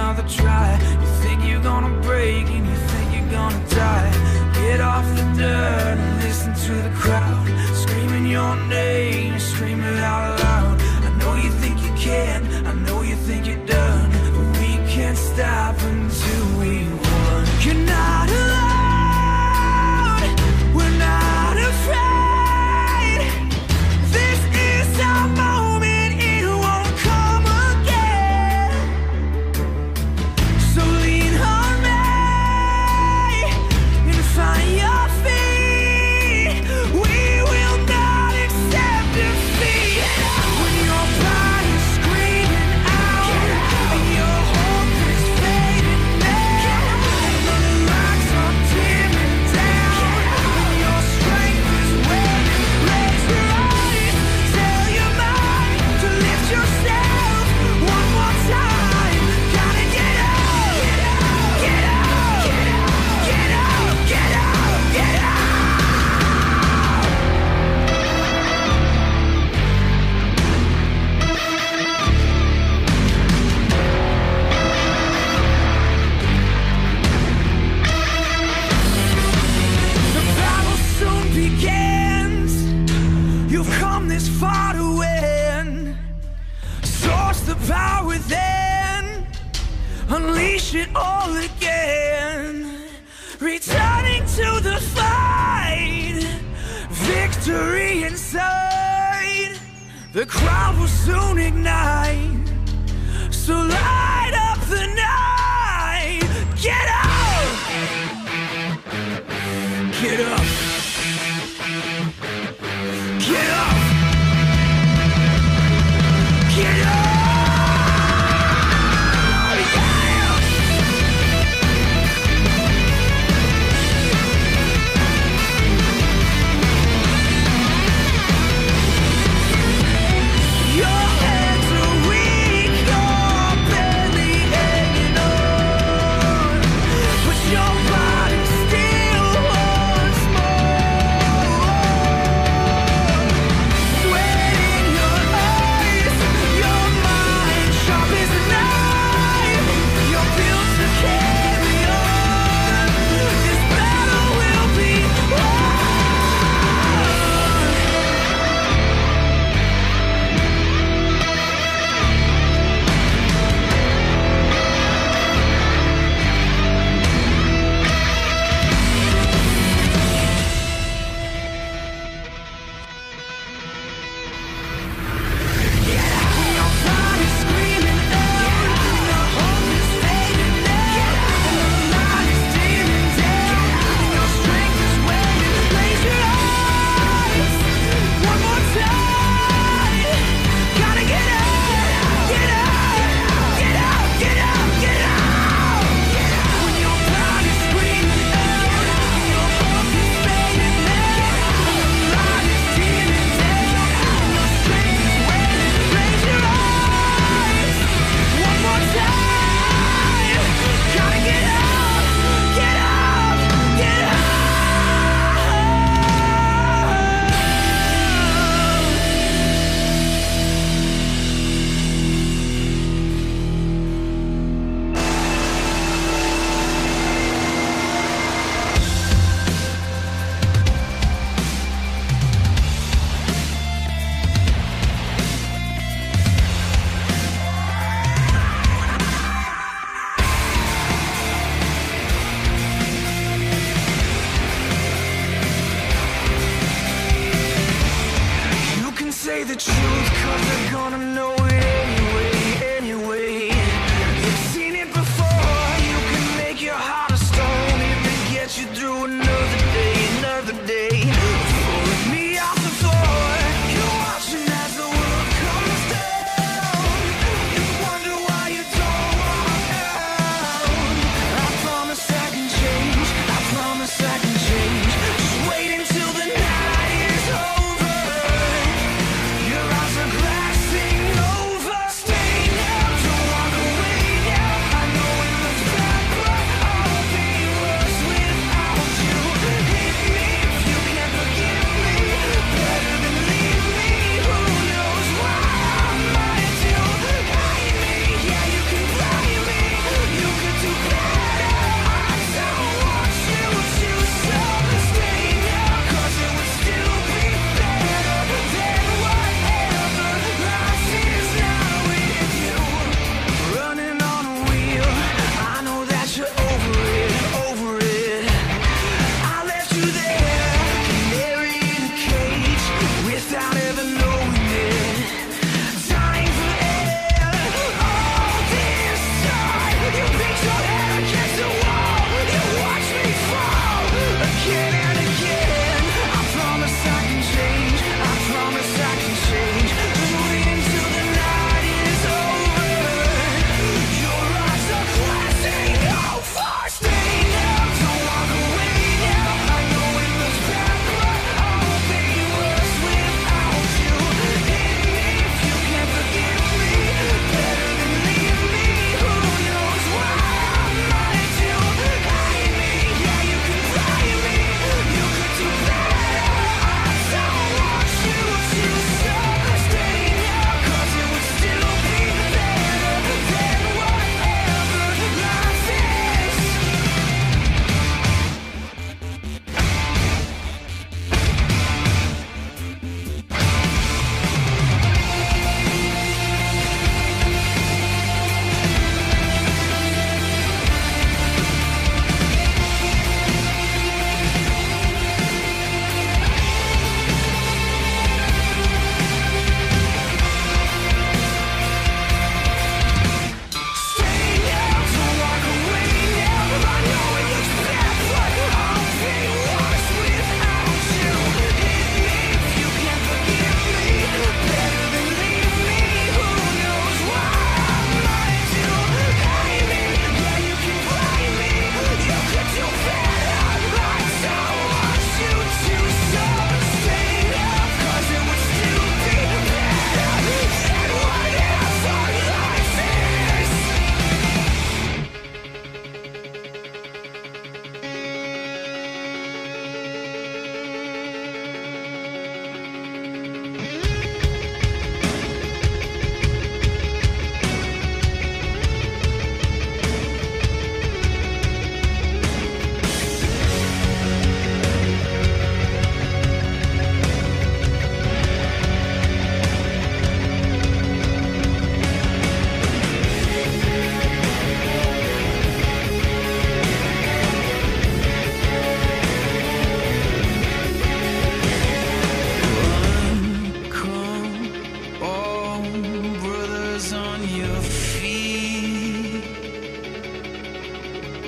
another try. You think you're gonna break and you think you're gonna die. Get off the dirt and listen to the crowd screaming your name, screaming out loud. I know you think you can, I know you think you're done, but we can't stop until we won. You're not alone, we're not afraid. This is our moment, it won't come again. So lean on me and find your feet. We will not accept defeat. When your body's screaming out and your hope is fading now, and the lights are dimming down and your strength is waning, raise your eyes, tell your mind to lift yourself one more time. Gotta get up, get up, get up, get up, get up, get up. The battle soon begins. You've come this far to win. Source the power within. Unleash it all again. Returning to the fight. Victory inside. The crowd will soon ignite. So light up the night. Get up! Get up! Get up! Get up! Yeah! Your hands are weak, your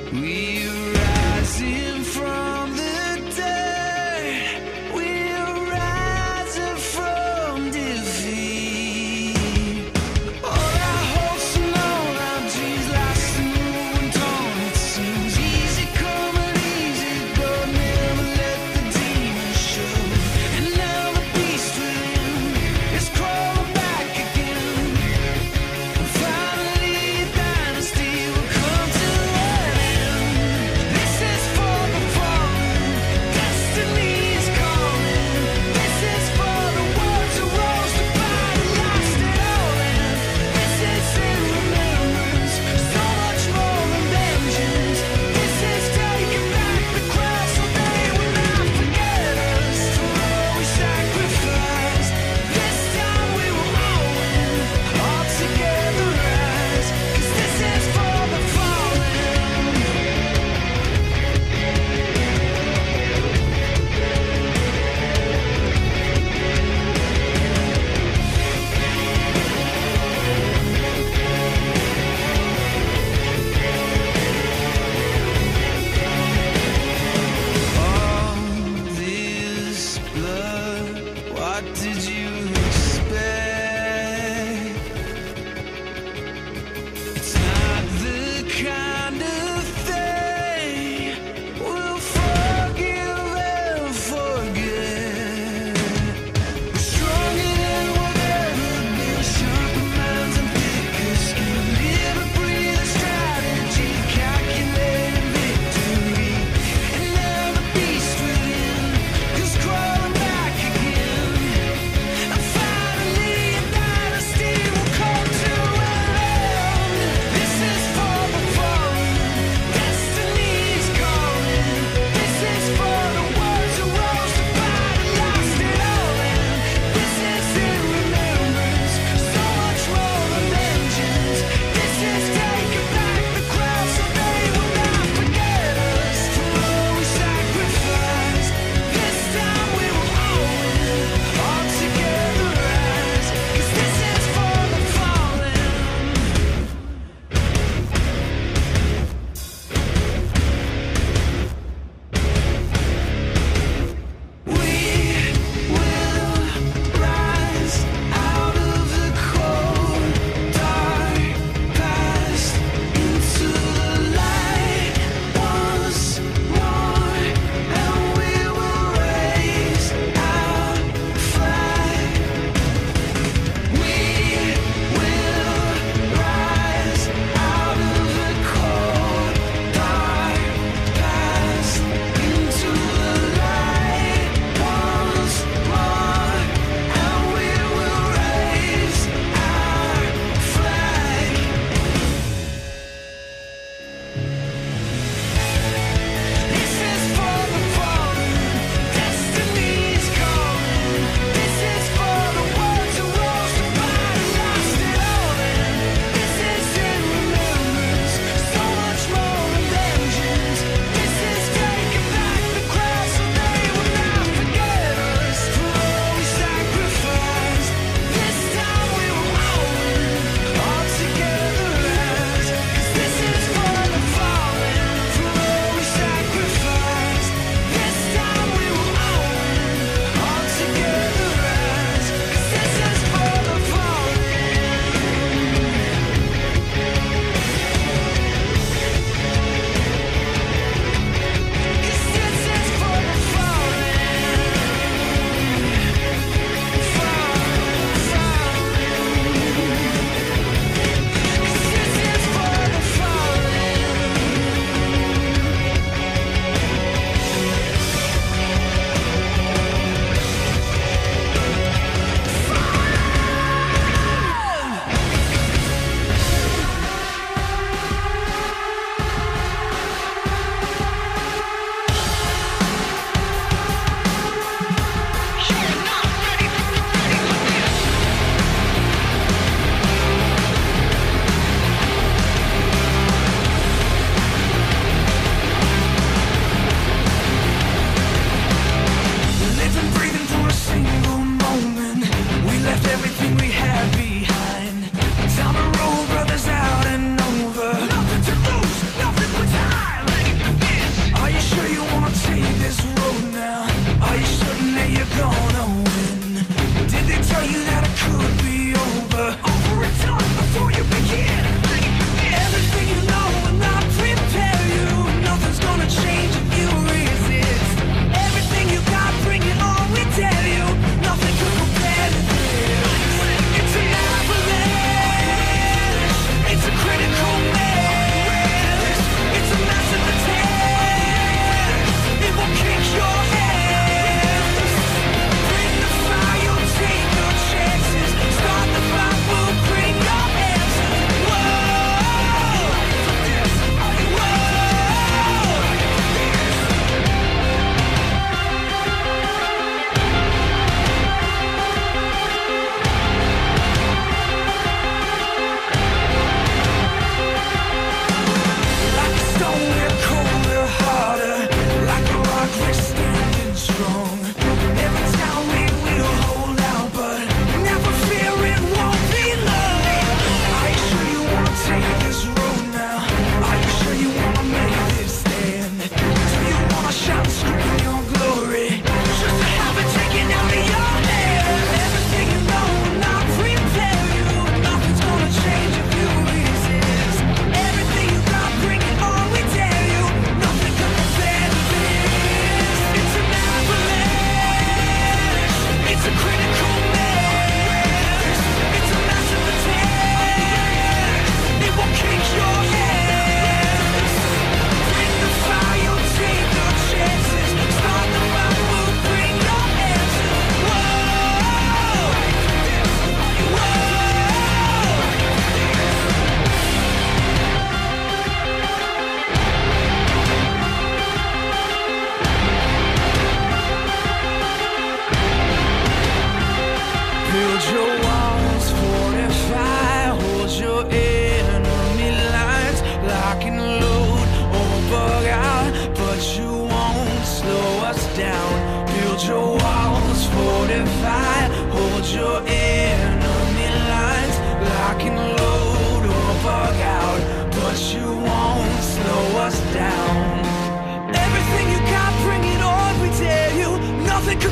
We're rising from the dirt. We're rising from defeat. All our hopes and all our dreams lost and moving torn. It seems easy coming, easy go. Never let the demons show. And now the beast within is crawling back again. And finally, dynasty will come to an end.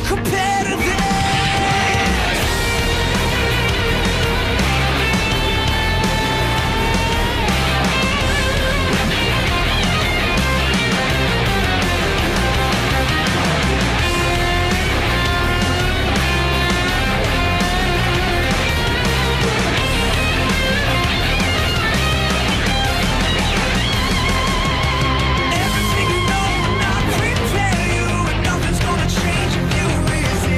compare to this. Everything you know will not prepare you, and nothing's gonna change if you resist.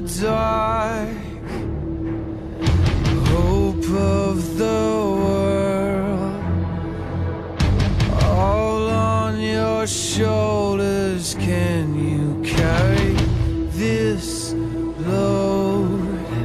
dark. Hope of the world, all on your shoulders. Can you carry this load?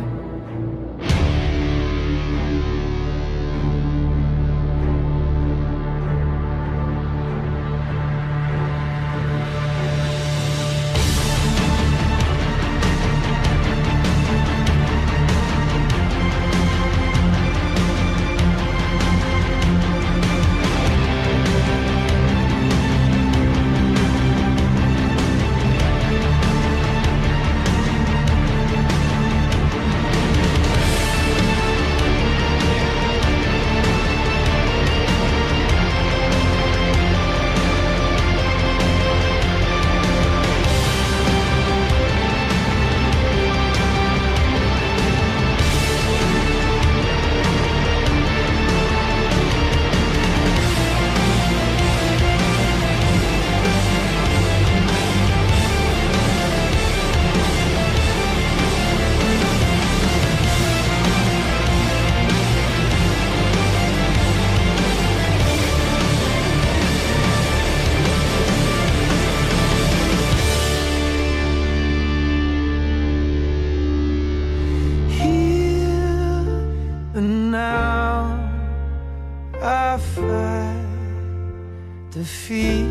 And now I fight defeat.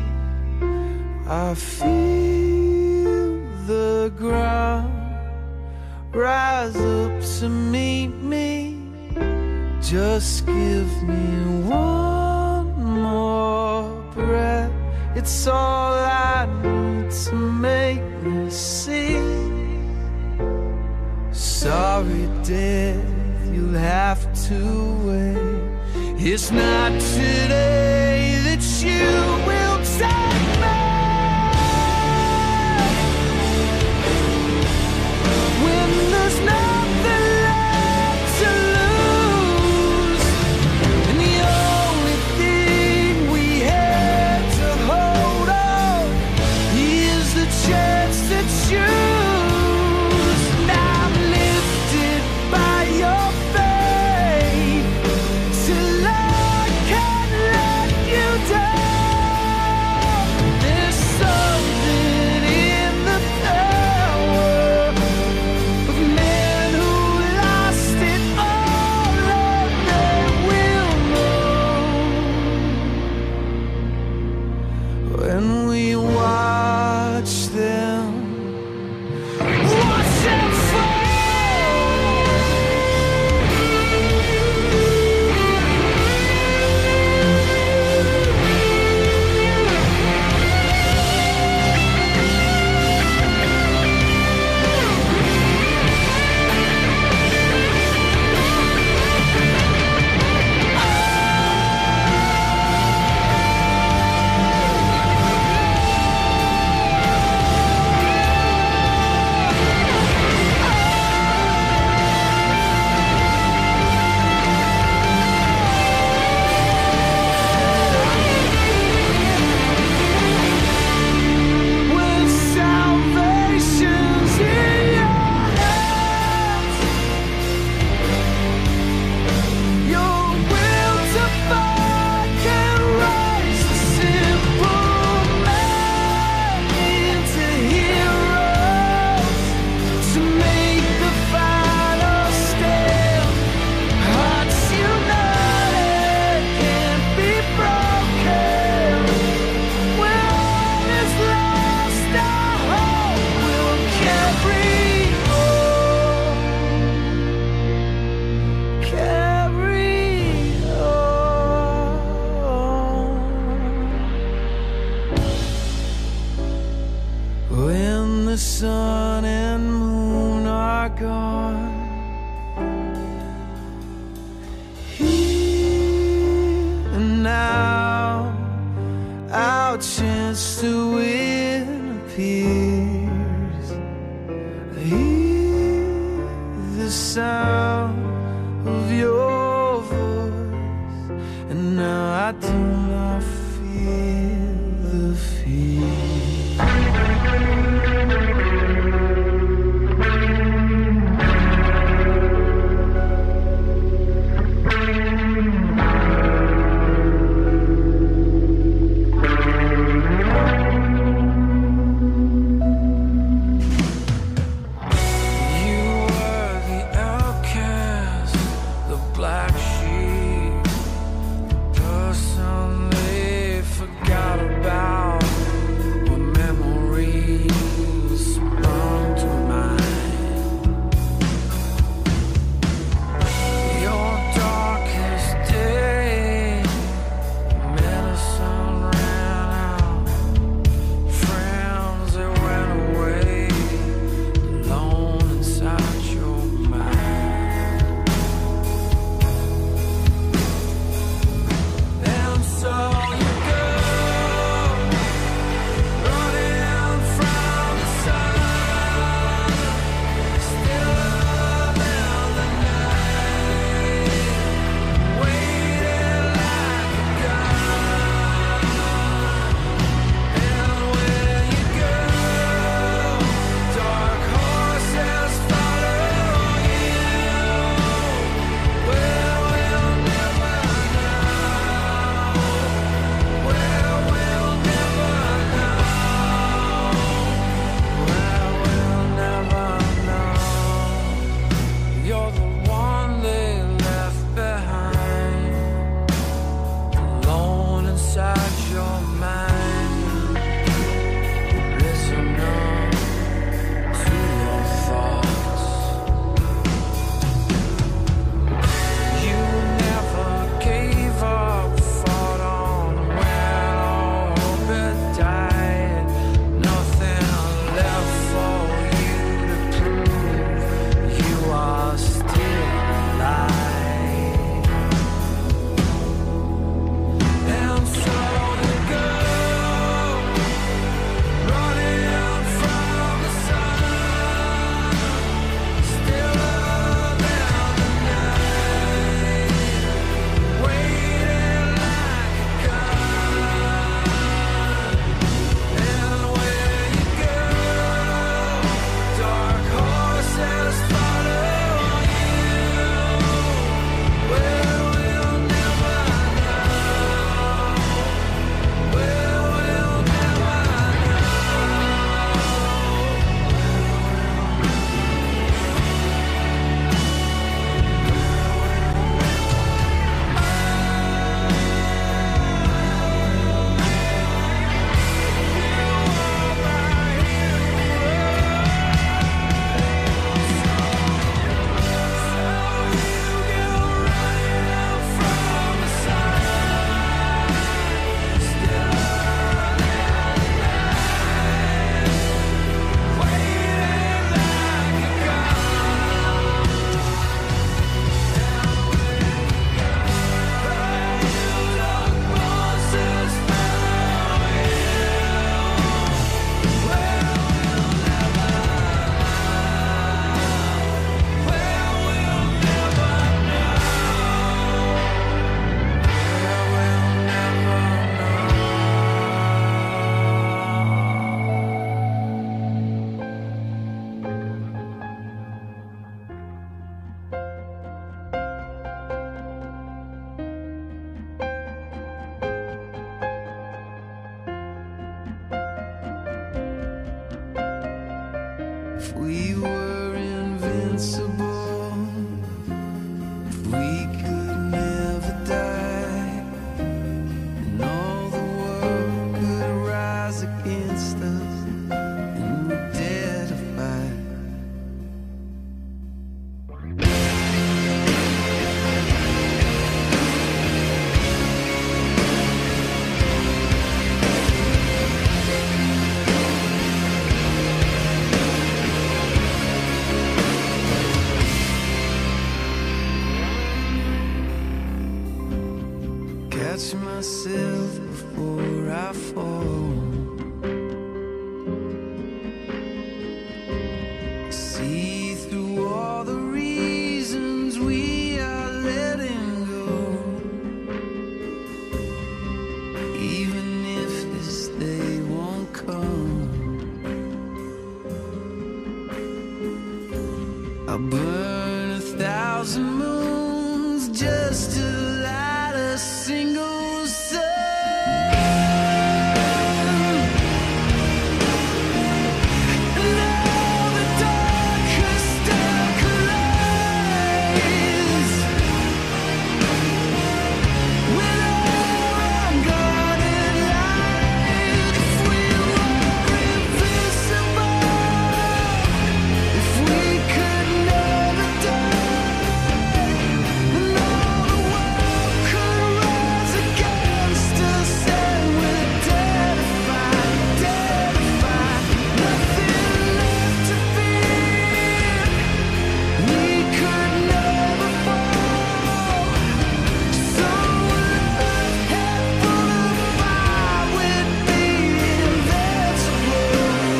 I feel the ground rise up to meet me. Just give me one more breath. It's all I need to make me see. Sorry, death, you'll have to wait. It's not today that you will take me. When there's nothing left to lose, and the only thing we have to hold on is the chance to choose. we were invincible, if we could never die, and all the world could rise against us, and we dare to fight. Catch myself before I fall, see through all the reasons we are letting go, even if this day won't come. I'll burn 1,000 moons just to light a single sun. And all the darkest dark lies, with our unguarded light, if we were invincible, if we could never die, and all the world could rise against us, and we're terrified, terrified, nothing left to fear. We could never fall, so love head full of fire, we'd be invincible.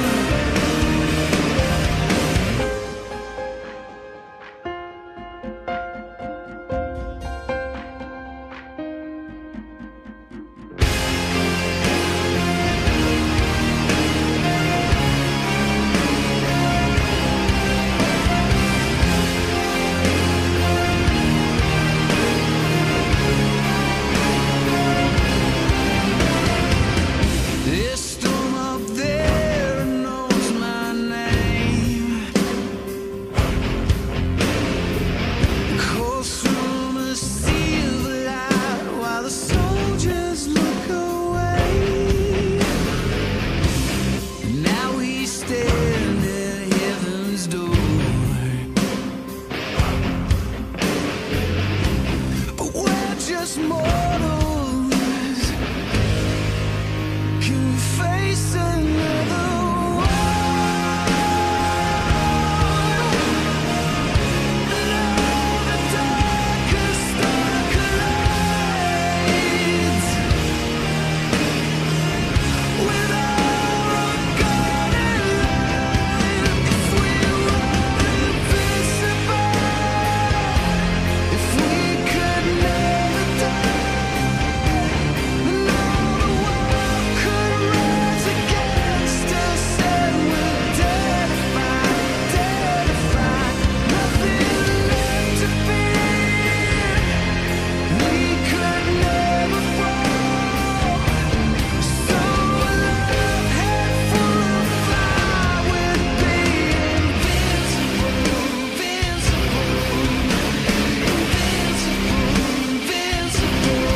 This storm up there knows my name. The coast from a sea of light while the soldiers look away. Now we stand at heaven's door, but we're just mortals. Can we face another war? And all the darkest dark lights, with our unguarded light, if we were invincible, if we could never die, and all the world could rise against us, and we're terrified, terrified, nothing left to fear. We could never fall, so love head full of fire, we'd be invincible, invincible, invincible,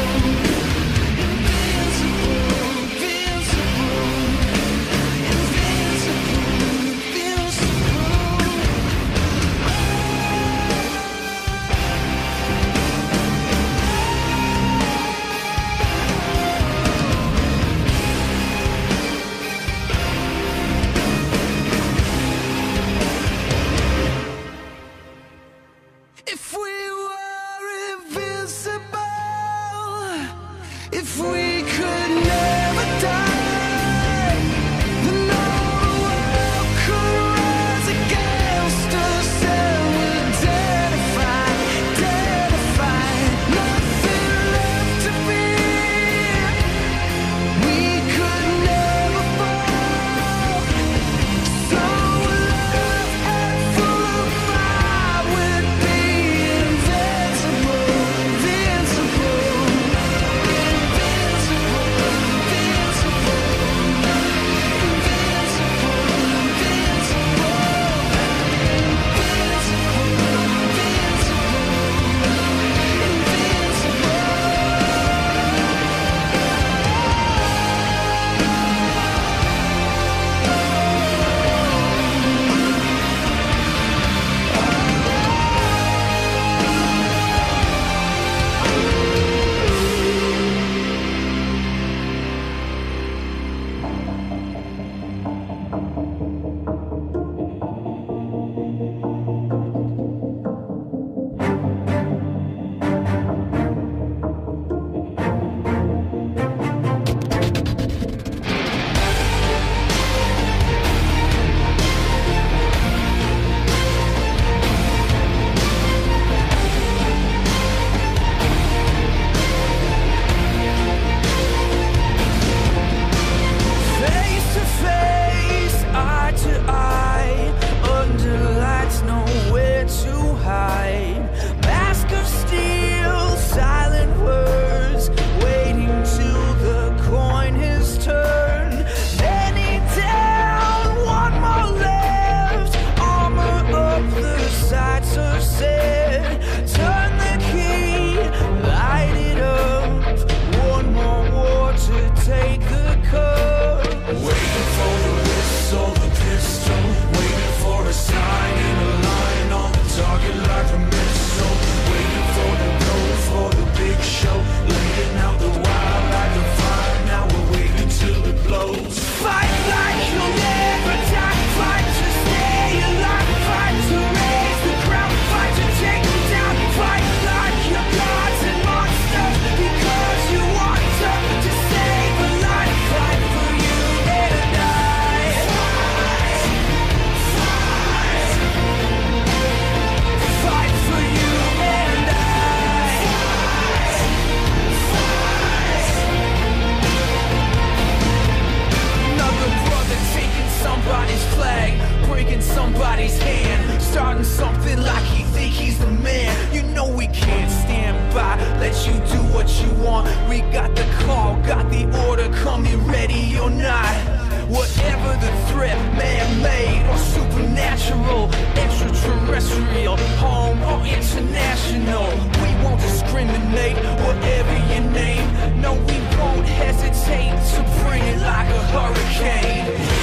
if we were invincible, if we could never die, then all the world could rise against us, and we're terrified, terrified, nothing left to fear. We could never fall, so love head full of fire, we'd be invincible, invincible, invincible. want. We got the call, got the order, come here ready or not. Whatever the threat, man-made or supernatural, extraterrestrial, home or international, we won't discriminate, whatever your name. No, we won't hesitate to bring it like a hurricane.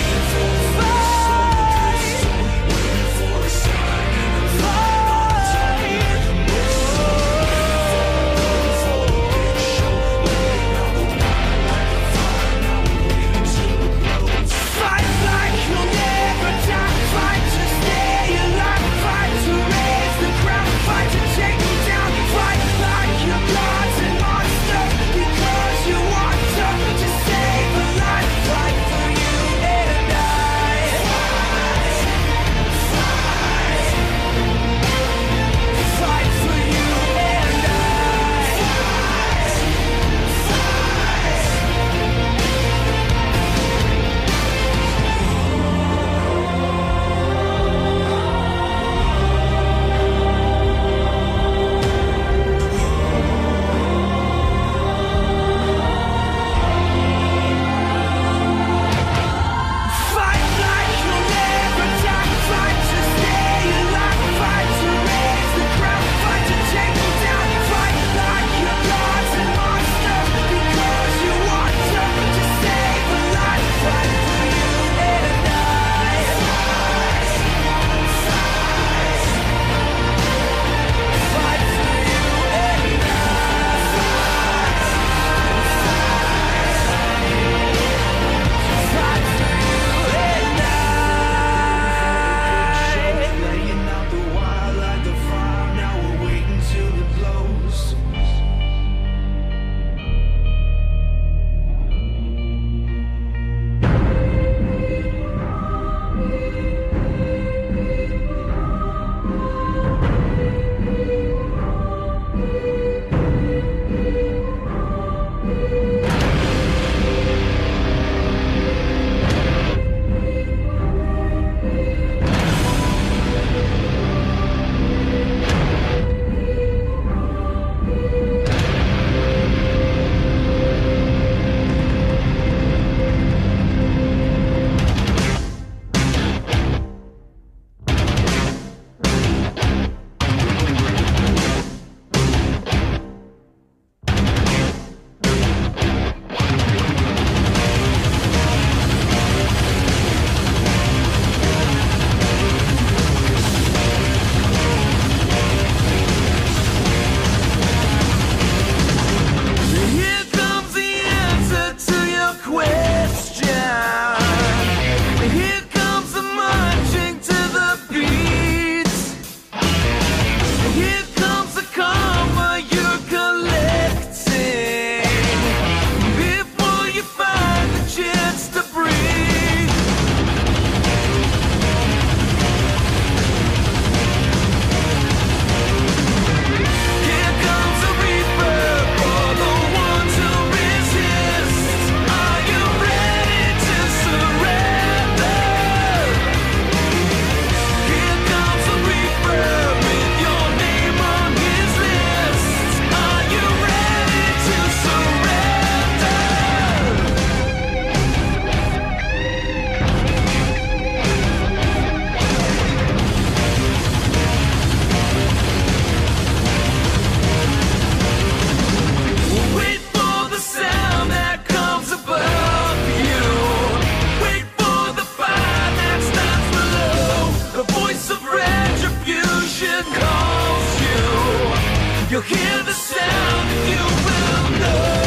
You'll hear the sound and you will know.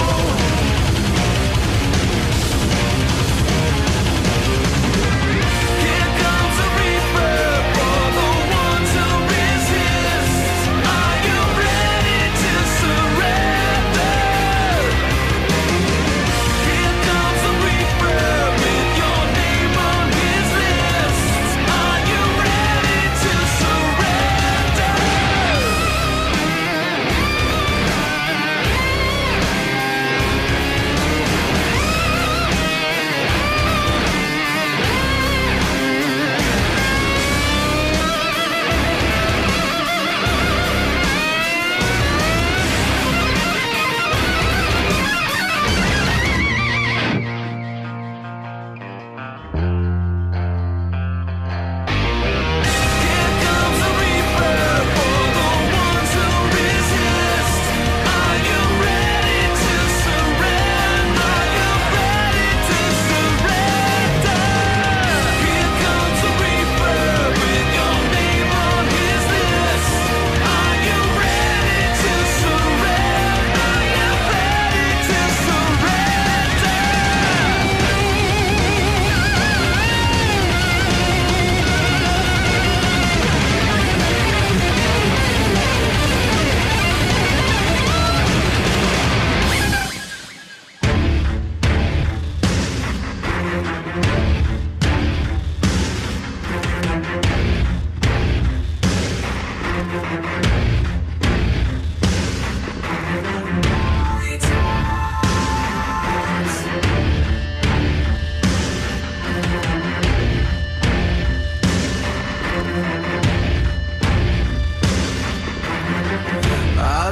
Here comes a reaper for the ones who resist. Are you ready to surrender? Here comes a reaper with your name on his list. Are you ready to surrender?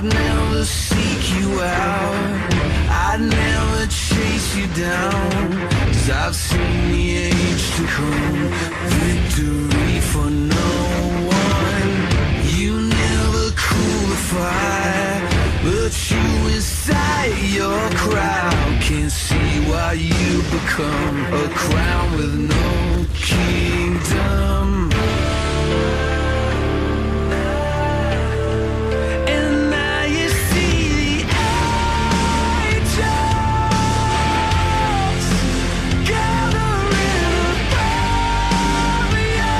I'd never seek you out, I'd never chase you down, 'cause I've seen the age to come, victory for no one. You never cool the fire, but you inside your crowd can't see why you become a crown with no kingdom. And now you see the angels gathering above you,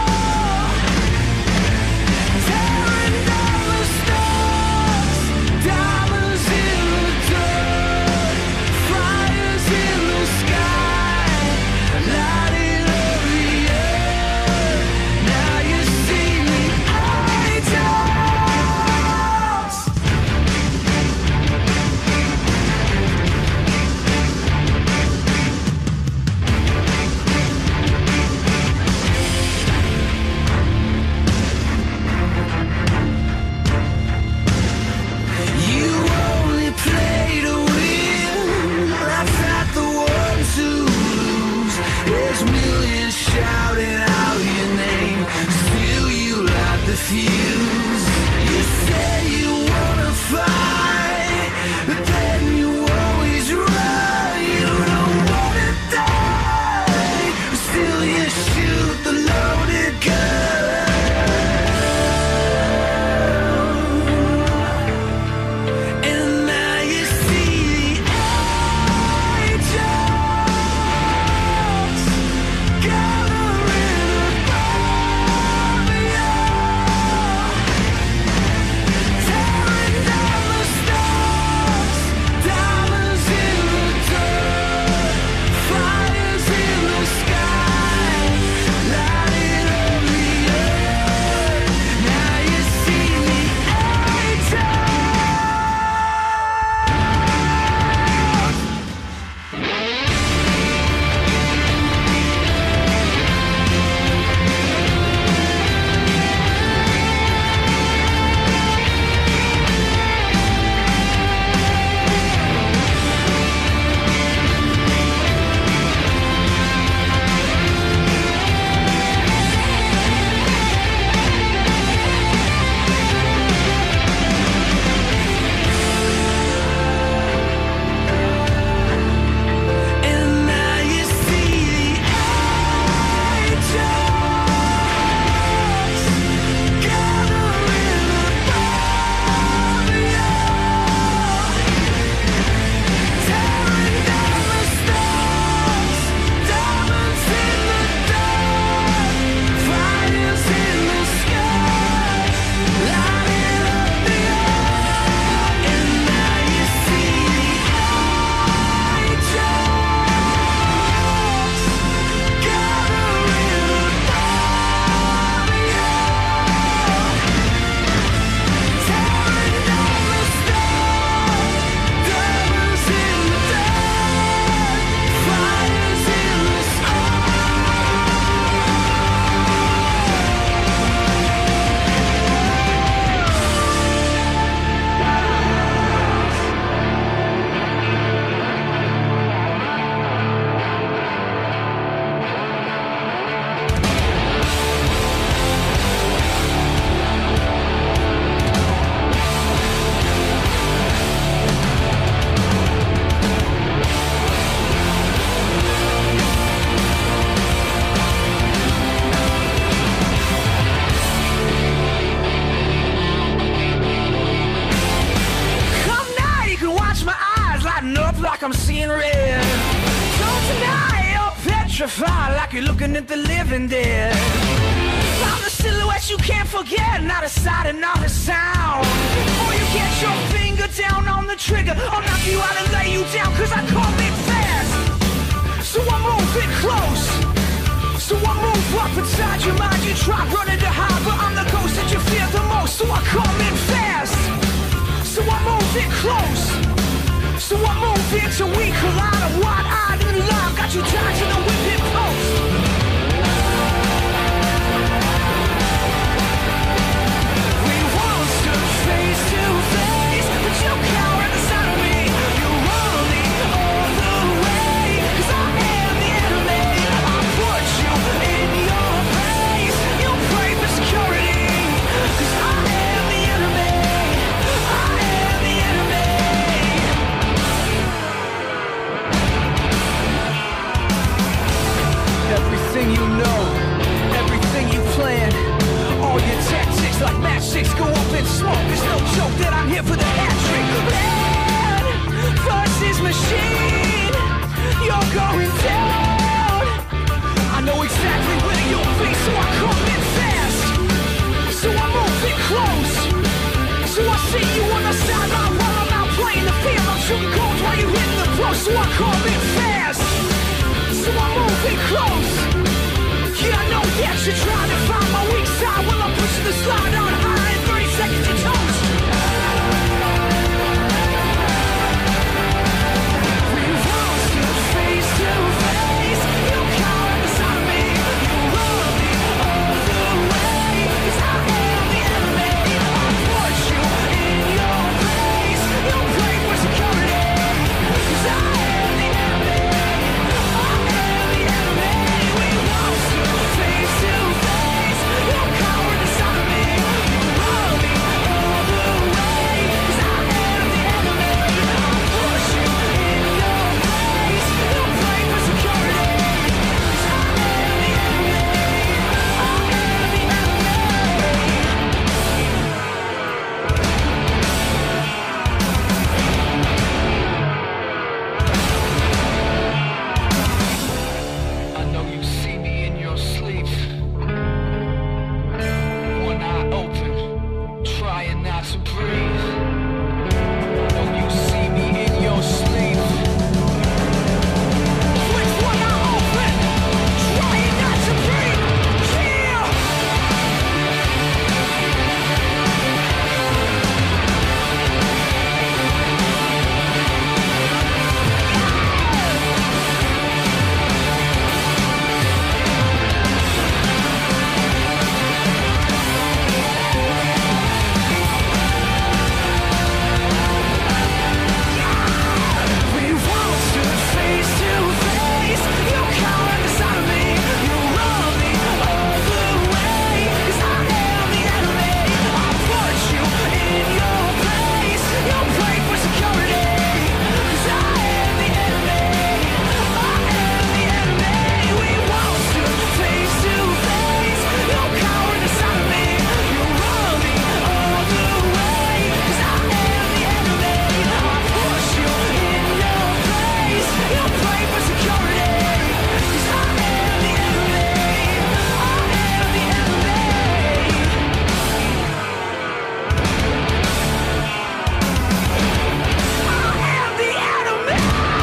tearing down the stars, diamonds in the dirt, fires in the sky, lighting up the earth. Now you see the angels. You only play to win, laugh at the ones who lose. There's millions shouting out your name, still you light the fuse. You say you wanna fight, but then you always run. You don't wanna die, but still you shoot the loaded gun. And now you see the angels gathering above you, tearing down the stars, diamonds in the dirt, fires in the sky, lighting up the earth. Now you see the angels. And now you see the angels gathering above you, tearing down the stars, diamonds in the dirt, fires in the sky, lighting up the earth. And now you see the angels gathering above you, tearing down the stars, diamonds in the dirt, fires in the Come now, you can watch my eyes lighten up like I'm seeing red. Don't deny you're petrified like you're looking at the living dead. I'm the silhouette you can't forget, not a sight and not a sound. Or you get your finger down on the trigger, I'll knock you out and lay you down, 'cause I come in fast. So I move it close, so I move up inside your mind. You try running to hide, but I'm the ghost that you fear the most. So I come in fast, so I move it close, so I move into we collide. I'm wide-eyed and alive, got you tied to the whipping post. We once stood face to face. machine. You're going down. I know exactly where you'll be, so I come in fast. So I move in close. So I see you on the sideline while I'm out playing the field. I'm shooting goals while you're hitting the pro. So I come in fast. So I move in close. Yeah, I know that you're trying to find my weak side while I'm pushing the slide on high in 30 seconds to toast. We run face to face. You coward beside me. You run me all the way. 'Cause I am the enemy. I put you in your place. You pray for security. 'Cause I am the enemy. I am the enemy. We run face to face. You coward beside me. You run me all the way. 'Cause I am the enemy. I push you in your place. You pray for security. 'Cause I am the enemy. I am the enemy. I know you see me in your sleep. One eye open, trying not to breathe. I know you see me in your sleep. With one eye open, trying not to breathe. Yeah. We once stood face to face. You coward beside me. You run me all the way. 'Cause I am the enemy. I put you in your place. You pray for security. 'Cause I am the enemy. I am the enemy. We once stood face to face. You coward beside me. You run me all the way. 'Cause I am the enemy. I push you in your place. You pray for security. 'Cause I am the enemy. I am the enemy. I am the enemy.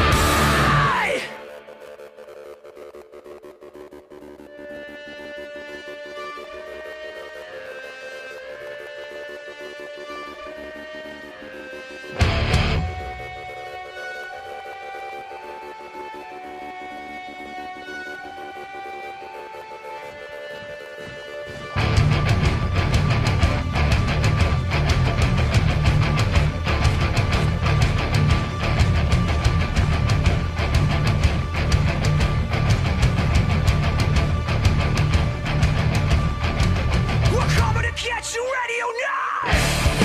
We're coming to get you, ready or not!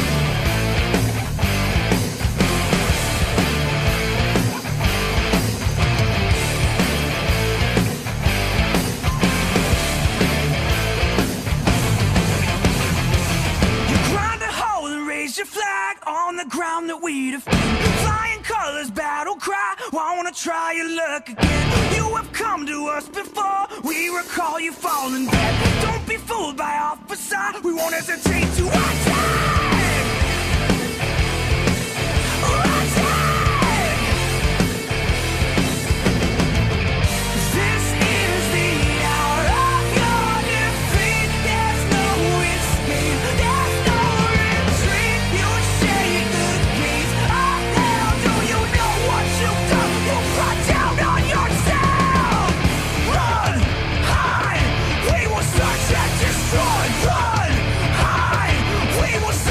You grind a hole and raise your flag on the ground that we defend. Flying colors, battle cry. Wanna try your luck again? You have come to us before. We recall you falling dead. Don't be fooled by our facade. We won't hesitate to attack. Attack! This is the hour of your defeat. There's no escape. There's no retreat. You shake the gates of hell. Do you know what you've done? You brought down on yourself. Run, hide. We will search and destroy. Run, hide. We will search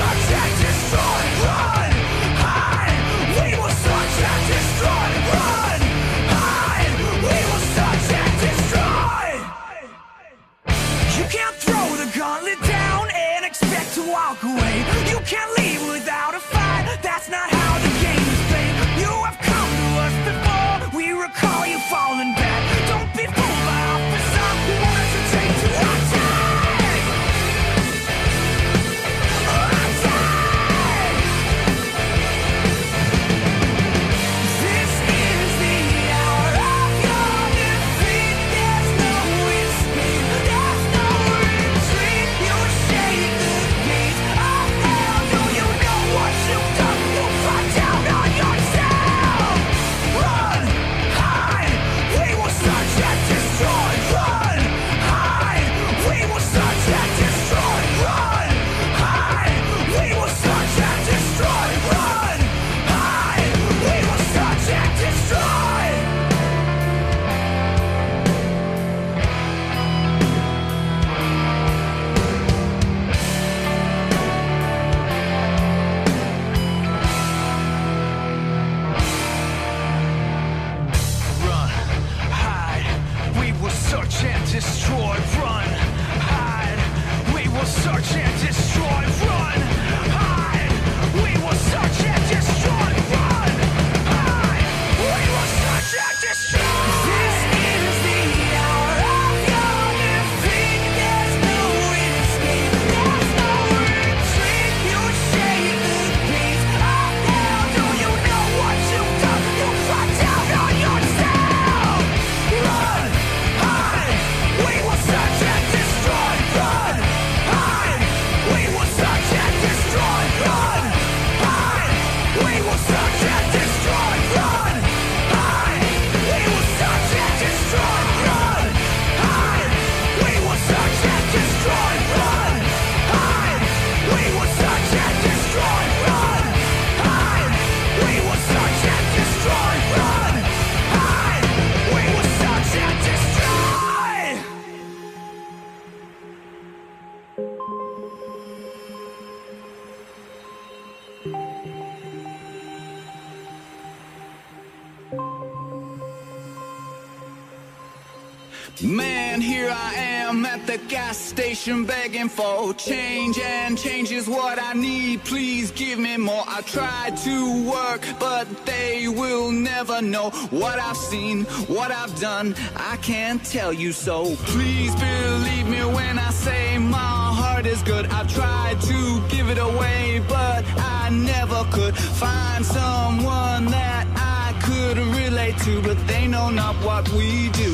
Man, here I am at the gas station begging for change, and change is what I need. Please give me more. I try to work, but they will never know what I've seen, what I've done. I can't tell you so. Please believe me when I say my heart is good. I've tried to give it away, but I never could find someone that I could relate to. But they know not what we do.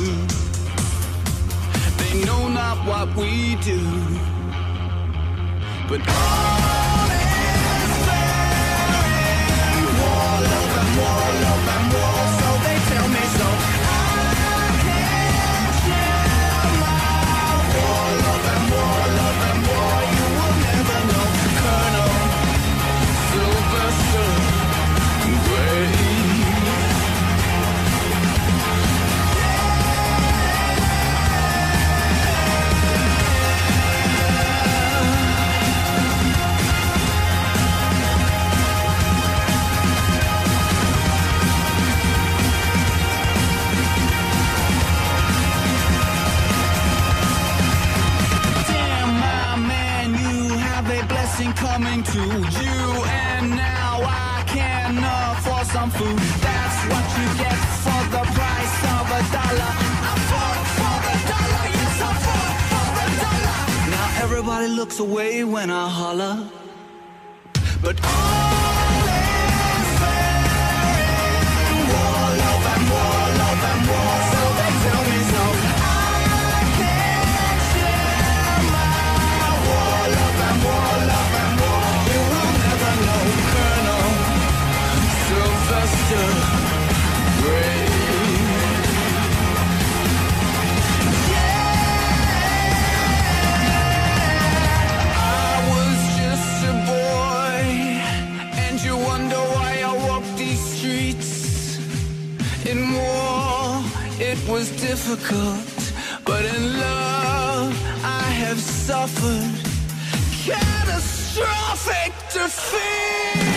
They know not what we do. But all is fair in war, love and war, love and war. So they tell me so. I can't share my war, love and war, love and war. You will never know. Colonel Sylvester Grey. Coming to you, and now I can afford some food. That's what you get for the price of $1. I fought for the dollar, yes, I fought for the dollar. Now everybody looks away when I holler, but all is fair in war, love and war, love and war. So they tell me so. I can't share my war, love and war, love and war. You will never know. Colonel Sylvester Grey. In war, it was difficult, but in love, I have suffered catastrophic defeat.